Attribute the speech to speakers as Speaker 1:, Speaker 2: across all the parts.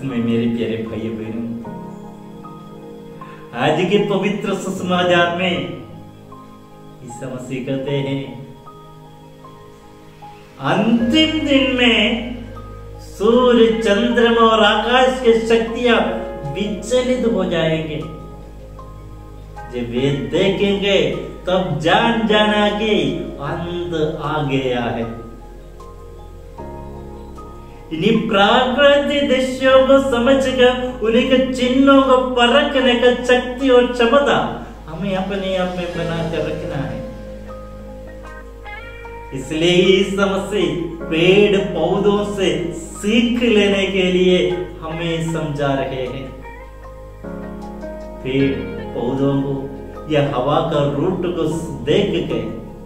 Speaker 1: में मेरे प्यारे भाई बहनों, आज के पवित्र सुसमाचार में ईसा मसीह कहते हैं अंतिम दिन में सूर्य, चंद्रमा और आकाश की शक्तियां विचलित हो जाएंगे। जब वे देखेंगे तब जान जाना कि अंत आ गया है। इन्हीं प्राकृतिक दृश्यों को समझकर उन्हीं के चिन्हों को परखने का शक्ति और क्षमता हमें अपने आप में बना कर रखना है। इसलिए इस मसीह पेड़ पौधों से सीख लेने के लिए हमें समझा रहे हैं। पेड़ पौधों को या हवा का रूट को देख के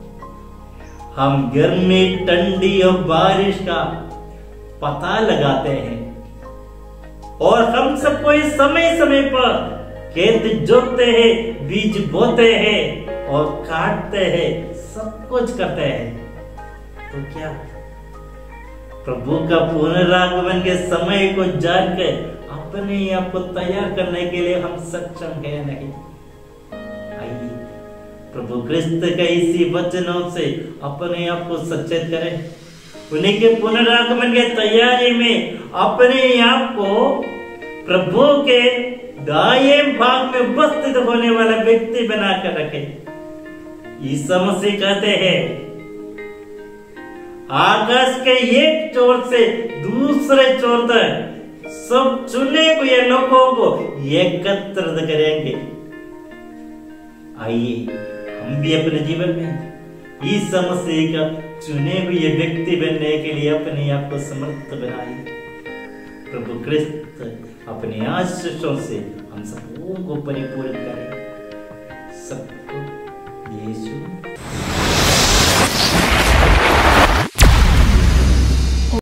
Speaker 1: हम गर्मी, ठंडी और बारिश का पता लगाते हैं और हम सब कोई समय समय पर खेत जोतते हैं, बीज बोते हैं और काटते हैं, सब कुछ करते हैं। तो क्या प्रभु का पुनरागमन के समय को जानकर अपने आप को तैयार करने के लिए हम सक्षम है नहीं? आइए प्रभु क्रिस्त के इसी वचनों से अपने आप को सचेत करें। उन्हीं के पुनरागमन के तैयारी में अपने आप को प्रभु के दाएं भाग में उपस्थित होने वाला व्यक्ति बनाकर रखे। ईसा मसीह कहते हैं आकाश के एक छोर से दूसरे छोर तक सब चुने हुए लोगों को एकत्र करेंगे। आइए हम भी अपने जीवन में ईसा मसीह का चुने हुए व्यक्ति बनने के लिए अपने आप को समर्थ बनाइए। प्रभु क्रिस्त अपने आशीषों से हम सबको परिपूर्ण करें। सबको यीशु